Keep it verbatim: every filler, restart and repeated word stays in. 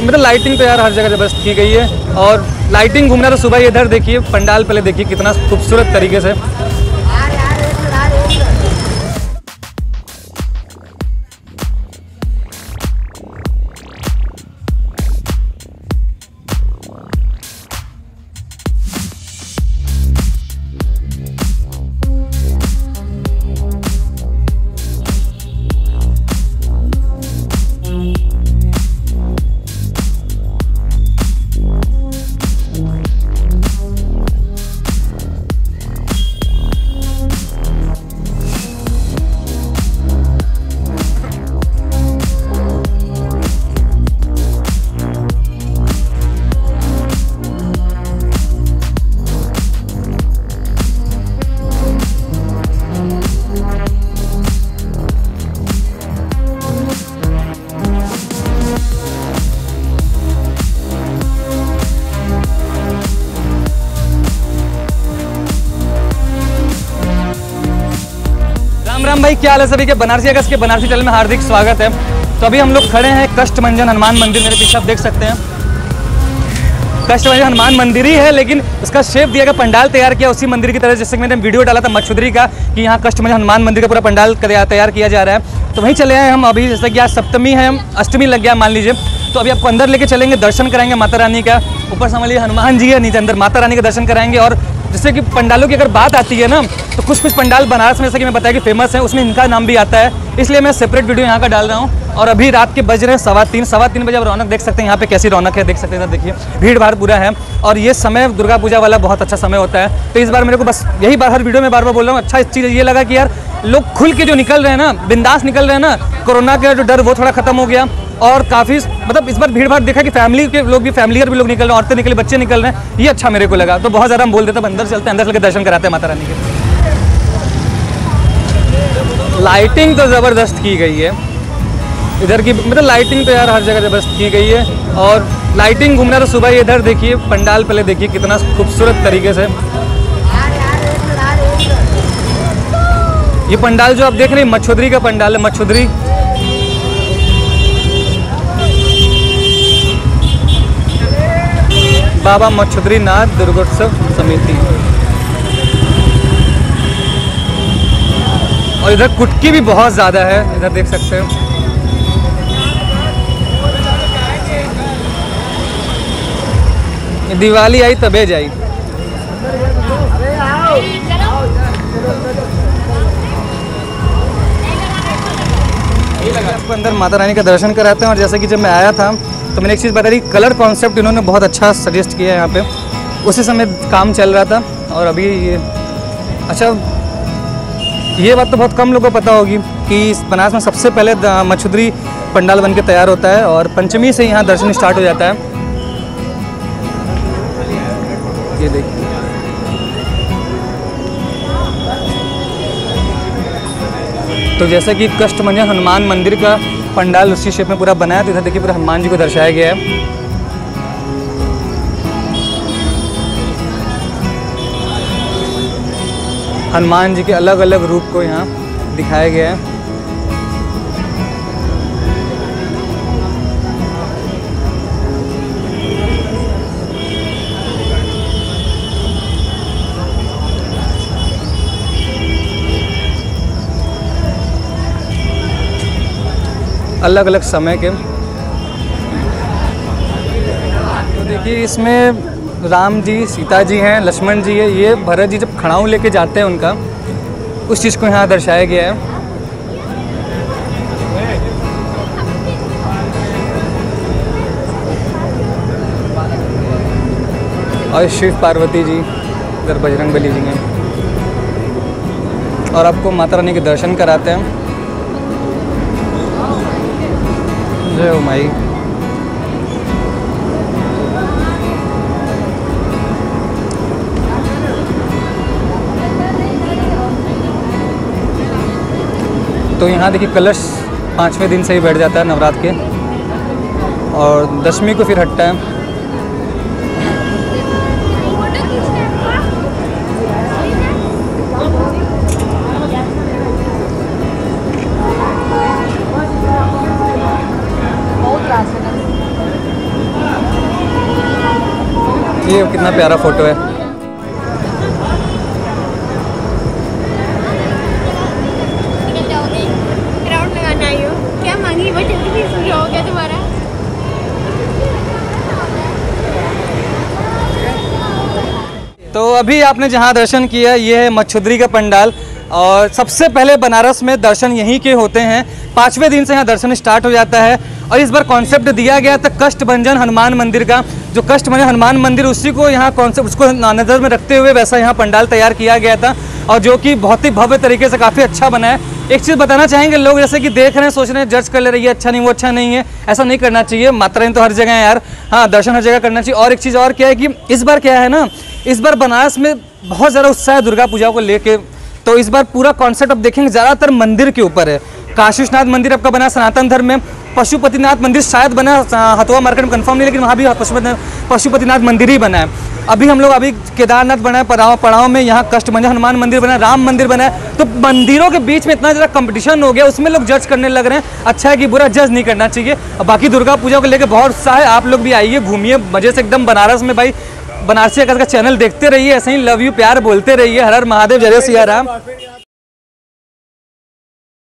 मतलब लाइटिंग तो यार हर जगह जबरदस्त की गई है। और लाइटिंग घूमना तो सुबह इधर देखिए, पंडाल पहले देखिए कितना खूबसूरत तरीके से। राम भाई, क्या हाल है सभी के? बनारसी अगस्त के बनारसी चैनल में हार्दिक स्वागत है। तो अभी हम लोग खड़े हैं कष्टभंजन हनुमान मंदिर, मेरे पीछे आप देख सकते हैं कष्टभंजन हनुमान मंदिर ही है, लेकिन उसका शेप दिया गया, पंडाल तैयार किया उसी मंदिर की तरह, जैसे कि मैंने वीडियो डाला था मच्छुदरी का कि यहाँ कष्टभंजन हनुमान मंदिर का पूरा पंडाल तैयार किया जा रहा है। तो वहीं चले आए हम अभी, जैसे कि आज सप्तमी है, अष्टमी लग गया मान लीजिए। तो अभी आपको अंदर लेके चलेंगे, दर्शन कराएंगे माता रानी का। ऊपर समझ हनुमान जी है, नीचे अंदर माता रानी का दर्शन कराएंगे। और जैसे कि पंडालों की अगर बात आती है ना, तो कुछ कुछ पंडाल बनारस में, जैसे कि मैं बताया कि फेमस है, उसमें इनका नाम भी आता है, इसलिए मैं सेपरेट वीडियो यहाँ का डाल रहा हूँ। और अभी रात के बज रहे हैं सवा तीन सवा तीन बजे। आप रौनक देख सकते हैं यहाँ पे कैसी रौनक है, देख सकते हैं, देखिए भीड़ भाड़ पूरा है। और ये समय दुर्गा पूजा वाला बहुत अच्छा समय होता है। तो इस बार मेरे को बस यही बार हर वीडियो में बार बार बोल रहा हूँ, अच्छा इस चीज़ ये लगा कि यार लोग खुल के जो निकल रहे हैं ना, बिंदास निकल रहे हैं ना, कोरोना का जो डर वो थोड़ा खत्म हो गया। और काफ़ी मतलब इस बार भीड़ भाड़ देखा कि फैमिली के लोग भी, फैमिली भी लोग निकल रहे हैं, औरतें निकले, बच्चे निकल रहे हैं, ये अच्छा मेरे को लगा। तो बहुत ज़्यादा हम बोल देते हैं अंदर चलते हैं, अंदर चल के दर्शन कराते हैं माता रानी के। लाइटिंग तो ज़बरदस्त की गई है इधर की, मतलब लाइटिंग तो यार हर जगह जबरदस्त की गई है। और लाइटिंग घूमना तो सुबह इधर देखिए, पंडाल पहले देखिए कितना खूबसूरत तरीके से। ये पंडाल जो आप देख रहे हैं मच्छुदरी का पंडाल है, मच्छुदरी। बाबा मच्छुदरी नाथ दुर्गोत्सव समिति। और इधर कुटकी भी बहुत ज़्यादा है, इधर देख सकते हैं। दिवाली आई तबे जाई। आपको अंदर माता रानी का दर्शन कराते हैं। और जैसे कि जब मैं आया था तो मैंने एक चीज़ बता दी, कलर कॉन्सेप्ट इन्होंने बहुत अच्छा सजेस्ट किया है यहाँ पे। उसी समय काम चल रहा था। और अभी ये अच्छा, ये बात तो बहुत कम लोगों को पता होगी कि बनारस में सबसे पहले मच्छुदरी पंडाल बन के तैयार होता है और पंचमी से यहाँ दर्शन स्टार्ट हो जाता है। ये देखिए, तो जैसे कि कष्टभंजन हनुमान मंदिर का पंडाल उसी शेप में पूरा बनाया, तो इधर देखिए पूरा हनुमान जी को दर्शाया गया है। हनुमान जी के अलग अलग रूप को यहाँ दिखाया गया है। अलग अलग समय के। तो देखिए इसमें राम जी, सीता जी हैं, लक्ष्मण जी है, ये भरत जी जब खड़ाऊ लेके जाते हैं उनका, उस चीज़ को यहाँ दर्शाया गया है। और शिव पार्वती जी, इधर बजरंगबली जी हैं। और आपको माता रानी के दर्शन कराते हैं। जय हो माई। तो यहाँ देखिए कलश पाँचवें दिन से ही बैठ जाता है नवरात्र के, और दशमी को फिर हटता है। देखिए कितना प्यारा फोटो है। राउंड लगाना आई हो क्या मांगी वो जल्दी भी पूरा हो गया तुम्हारा। तो अभी आपने जहाँ दर्शन किया ये है मच्छुद्री का पंडाल और सबसे पहले बनारस में दर्शन यहीं के होते हैं। पाँचवें दिन से यहाँ दर्शन स्टार्ट हो जाता है और इस बार कॉन्सेप्ट दिया गया था कष्टभंजन हनुमान मंदिर का। जो कष्टभंजन हनुमान मंदिर उसी को यहाँ कॉन्सेप्ट उसको नज़र में रखते हुए वैसा यहाँ पंडाल तैयार किया गया था और जो कि बहुत ही भव्य तरीके से काफ़ी अच्छा बना है। एक चीज़ बताना चाहेंगे, लोग जैसे कि देख रहे हैं सोच रहे हैं जज कर ले रही है अच्छा नहीं वो अच्छा नहीं है, ऐसा नहीं करना चाहिए। माता रानी तो हर जगह है यार, हाँ दर्शन हर जगह करना चाहिए। और एक चीज़ और क्या है कि इस बार क्या है ना, इस बार बनारस में बहुत ज़्यादा उत्साह है दुर्गा पूजा को लेके। तो इस बार पूरा कॉन्सेप्ट आप देखेंगे ज़्यादातर मंदिर के ऊपर है। काशी विश्वनाथ मंदिर आपका बना सनातन धर्म में, पशुपतिनाथ मंदिर शायद बना हथुआ मार्केट में कंफर्म नहीं, लेकिन वहाँ भी पशुपति पशुपतिनाथ मंदिर ही बना है। अभी हम लोग अभी केदारनाथ बना है, पड़ाव पड़ाव में यहाँ कष्टभंजन हनुमान मंदिर बना है, राम मंदिर बना है। तो मंदिरों के बीच में इतना ज़्यादा कंपटीशन हो गया, उसमें लोग जज करने लग रहे हैं। अच्छा है कि बुरा जज नहीं करना चाहिए। और बाकी दुर्गा पूजा को लेकर बहुत उत्साह है। आप लोग भी आइए, घूमिए मजे से एकदम बनारस में। भाई बनारसी आकाश का चैनल देखते रहिए, ऐसे ही लव यू प्यार बोलते रहिए। हर हर महादेव, जय सिया राम।